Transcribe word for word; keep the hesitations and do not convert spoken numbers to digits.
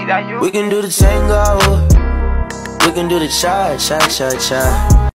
that you? We can do the tango. We can do the cha, cha, cha, cha.